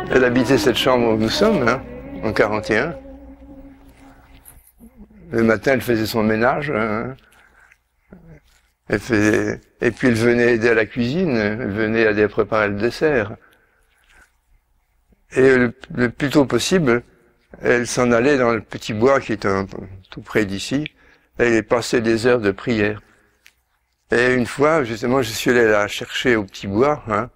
Elle habitait cette chambre où nous sommes, hein, en 41. Le matin, elle faisait son ménage. Hein. Et puis elle venait aider à la cuisine, elle venait aider à préparer le dessert. Et le plus tôt possible, elle s'en allait dans le petit bois qui est tout près d'ici, et elle passait des heures de prière. Et une fois, justement, je suis allé la chercher au petit bois, hein,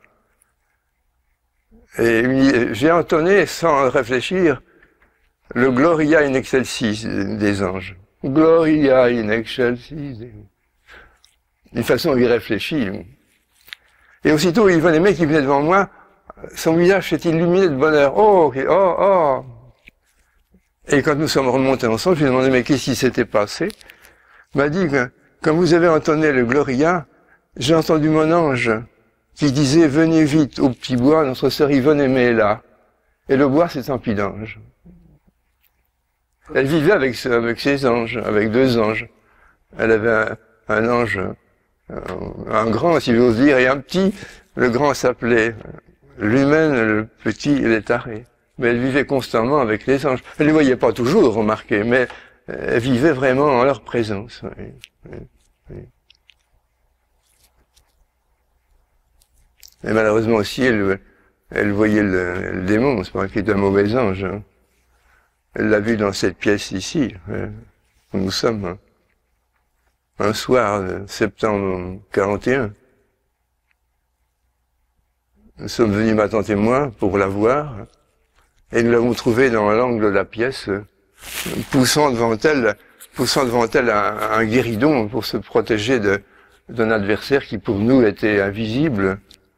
et j'ai entonné, sans réfléchir, le Gloria in excelsis des anges. Gloria in excelsis. D'une façon irréfléchie. Et aussitôt, il venait, les mecs qui venaient devant moi, son visage s'est illuminé de bonheur. Oh, oh, oh. Et quand nous sommes remontés ensemble, je lui ai demandé, mais qu'est-ce qui s'était passé? Il m'a dit que, quand vous avez entonné le Gloria, j'ai entendu mon ange qui disait, venez vite au petit bois, notre sœur Yvonne-Aimée est là. Et le bois, c'est un pied d'ange. Elle vivait avec ses anges, avec deux anges. Elle avait un ange, un grand, si j'ose dire, et un petit. Le grand s'appelait l'humaine, le petit, les tarés. Mais elle vivait constamment avec les anges. Elle ne les voyait pas toujours, remarquez, mais elle vivait vraiment en leur présence. Oui, oui, oui. Et malheureusement aussi, elle voyait le démon, c'est pas qu'il est un mauvais ange. Hein. Elle l'a vu dans cette pièce ici, où nous sommes. Hein. Un soir de septembre 41. Nous sommes venus, ma tante et moi, pour la voir, et nous l'avons trouvée dans l'angle de la pièce, poussant devant elle un guéridon pour se protéger d'un adversaire qui pour nous était invisible.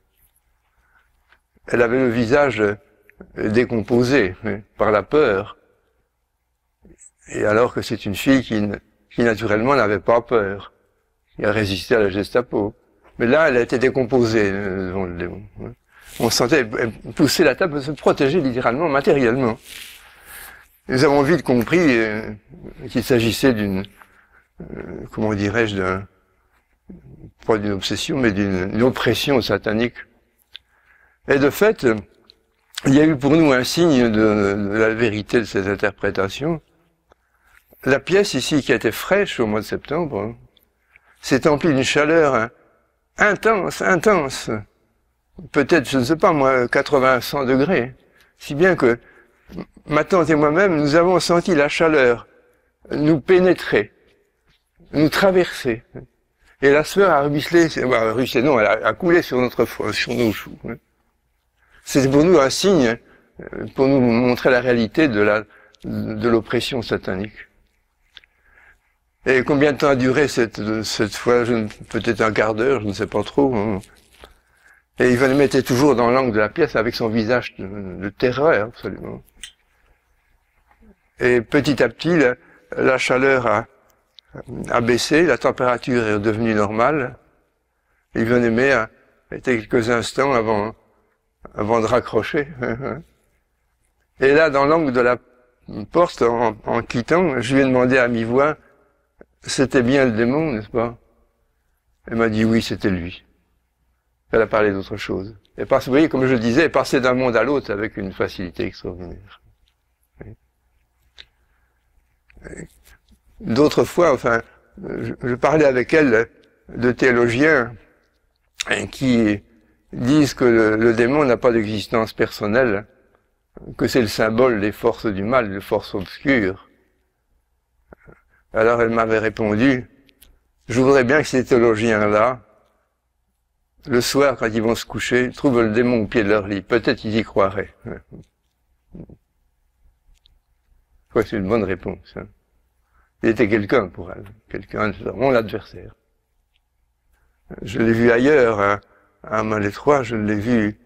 Elle avait le visage décomposé par la peur, et alors que c'est une fille qui naturellement n'avait pas peur, qui a résisté à la Gestapo. Mais là, elle a été décomposée devant le démon. On sentait pousser la table pour se protéger littéralement, matériellement. Nous avons vite compris qu'il s'agissait d'une, comment dirais-je, pas d'une obsession, mais d'une oppression satanique. Et de fait, il y a eu pour nous un signe de la vérité de cette interprétation. La pièce ici, qui était fraîche au mois de septembre, s'est emplie d'une chaleur intense, intense. Peut-être, je ne sais pas moi, 80-100 degrés. Si bien que ma tante et moi-même, nous avons senti la chaleur nous pénétrer, nous traverser. Et la sueur a ruisselé, non, elle a coulé sur sur nos joues. C'est pour nous un signe, pour nous montrer la réalité de l'oppression satanique. Et combien de temps a duré cette fois? Peut-être un quart d'heure, je ne sais pas trop. Hein. Et Yvonne était toujours dans l'angle de la pièce avec son visage de terreur, absolument. Et petit à petit, la chaleur a baissé, la température est redevenue normale. Yvonne a été quelques instants avant de raccrocher. Et là, dans l'angle de la porte, en quittant, je lui ai demandé à mi-voix, c'était bien le démon, n'est-ce pas? Elle m'a dit oui, c'était lui. Elle a parlé d'autre chose. Et vous voyez, comme je le disais, elle passait d'un monde à l'autre avec une facilité extraordinaire. D'autres fois, enfin, je parlais avec elle de théologiens qui disent que le démon n'a pas d'existence personnelle, que c'est le symbole des forces du mal, des forces obscures. Alors elle m'avait répondu, je voudrais bien que ces théologiens-là, le soir, quand ils vont se coucher, trouvent le démon au pied de leur lit. Peut-être ils y croiraient. Ouais, c'est une bonne réponse. Hein. Il était quelqu'un pour elle, quelqu'un, mon adversaire. Je l'ai vu ailleurs, hein, à Malétroit, je l'ai vu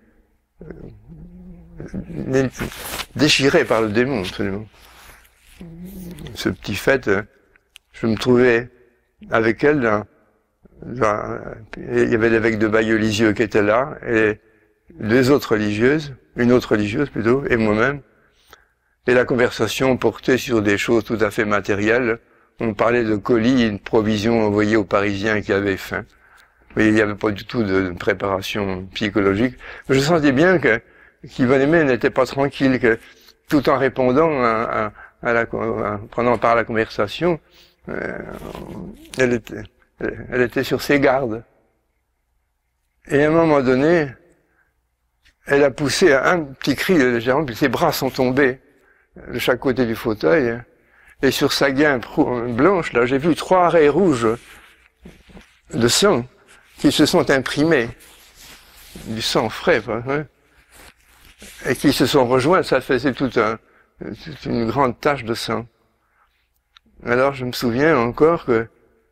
déchiré par le démon, absolument. Ce petit fait, je me trouvais avec elle, il y avait l'évêque de Bayeux-Lisieux qui était là, et deux autres religieuses, une autre religieuse plutôt, et moi-même. Et la conversation portait sur des choses tout à fait matérielles. On parlait de colis, une provision envoyée aux Parisiens qui avaient faim. Mais il n'y avait pas du tout de préparation psychologique. Je sentais bien que qui venait n'était pas tranquille, que tout en répondant prenant part à la conversation, elle était sur ses gardes. Et à un moment donné, elle a poussé un petit cri légèrement, puis ses bras sont tombés de chaque côté du fauteuil, et sur sa gaine blanche, là, j'ai vu 3 raies rouges de sang qui se sont imprimées, du sang frais, hein, et qui se sont rejoints, ça faisait toute une grande tache de sang. Alors je me souviens encore que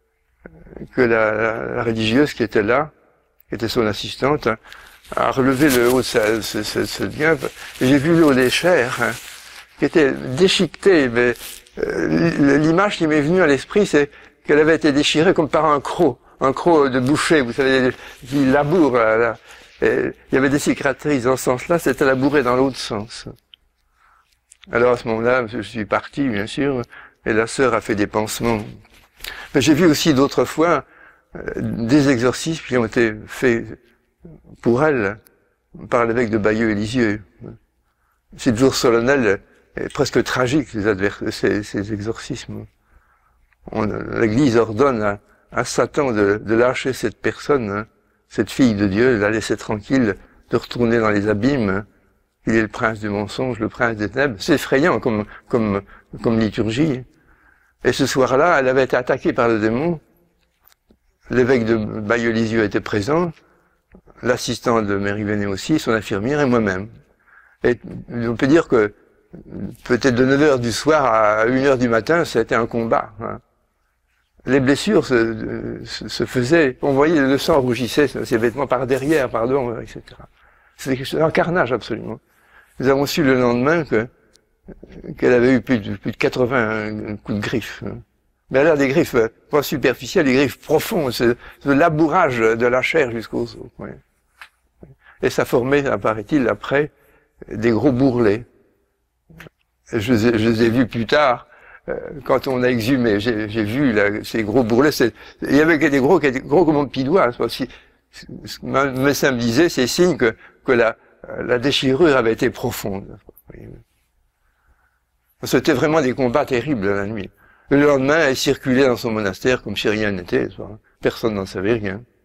la religieuse qui était là, qui était son assistante, a relevé le haut de ce gain, et j'ai vu l'eau des chairs, hein, qui était déchiquetée, mais l'image qui m'est venue à l'esprit, c'est qu'elle avait été déchirée comme par un croc de boucher, vous savez, qui laboure, là. Et il y avait des cicatrices dans ce sens-là, c'était labouré dans l'autre sens. Alors à ce moment-là, je suis parti, bien sûr, et la sœur a fait des pansements. Mais j'ai vu aussi d'autres fois des exorcismes qui ont été faits pour elle par l'évêque de Bayeux et Lisieux. C'est toujours solennel et presque tragique, ces exorcismes. L'Église ordonne à Satan de lâcher cette personne, hein, cette fille de Dieu, de la laisser tranquille, de retourner dans les abîmes. Il est le prince du mensonge, le prince des ténèbres. C'est effrayant comme liturgie. Et ce soir-là, elle avait été attaquée par le démon. L'évêque de Bayeux-Lisieux était présent, l'assistant de Mary Véné aussi, son infirmière et moi-même. Et on peut dire que peut-être de 9h du soir à 1h du matin, c'était un combat. Hein. Les blessures se faisaient, on voyait le sang rougissait, ses vêtements par derrière, pardon, etc. C'était un carnage absolument. Nous avons su le lendemain qu'elle avait eu plus de 80 coups de griffes. Mais elle a des griffes pas superficielles, des griffes profondes, c'est le labourage de la chair jusqu'aux os. Ouais. Et ça formait, apparaît-il, après, des gros bourrelets. Je les ai vus plus tard, quand on a exhumé. J'ai vu ces gros bourrelets. Il y avait des gros comme mon petit doigt. Le médecin me disait, c'est signe que la déchirure avait été profonde. C'était vraiment des combats terribles la nuit. Le lendemain, elle circulait dans son monastère comme si rien n'était. Personne n'en savait rien.